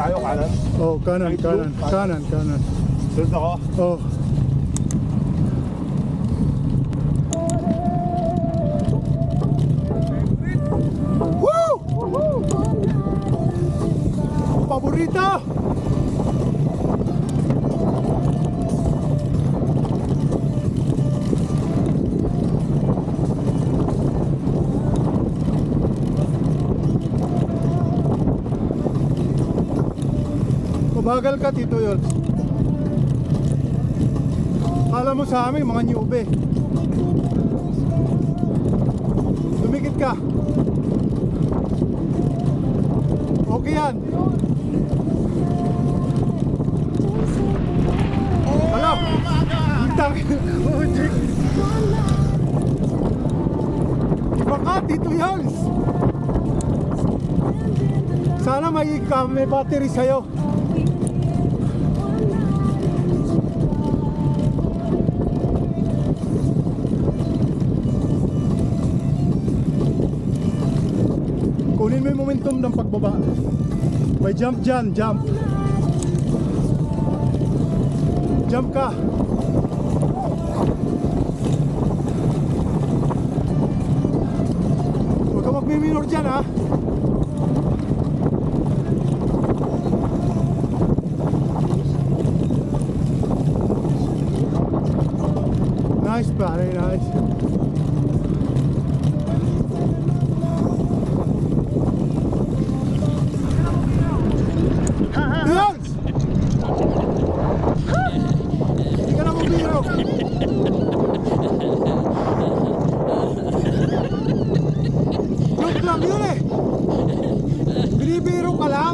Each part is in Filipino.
tayo, kanan. Oh, kanan. Sunod ako. Oh. Woo! Paborito! Mabagal ka, Tito Yols. Kala mo sa amin, mga newbie. Lumikit ka. Okay yan. Alam! Iba ka, Tito Yols. Sana may battery sa'yo. Kunin mo yung momentum ng pagbaba. May jump dyan, jump. Jump ka. Huwag ka magmiminor dyan, ha. Nice, pare, nice. Hindi ka na mabiro. Joke lang yun eh. Binibiro ka lang.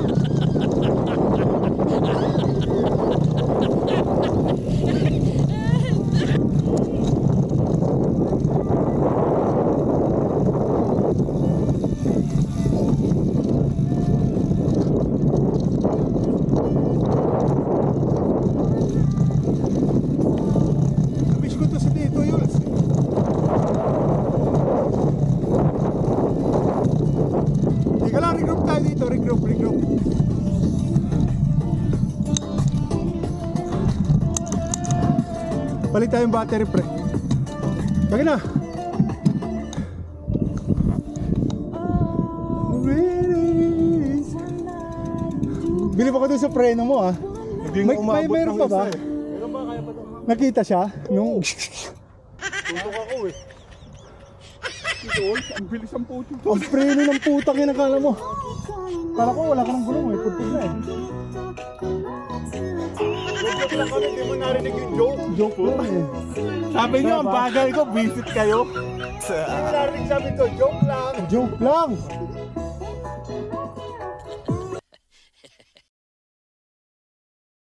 Regroup. Palit tayong battery, pre. Lagi na. Bili pa ko dun sa preno mo, ah. Mayroon pa ba? Meron ba, kaya pa ito? Nakita siya? Nung... Tutok ako eh. Ito, ang bilis ang puto. Ang preno ng putang yun, akala mo. Kala ko wala ka ng gulong eh, putik na eh. Joke lang kami, hindi mo narinig yung joke. Joke lang eh. Sabi niyo, ang bagal ko, visit kayo. Hindi mo narinig sabi ko, joke lang. Joke lang.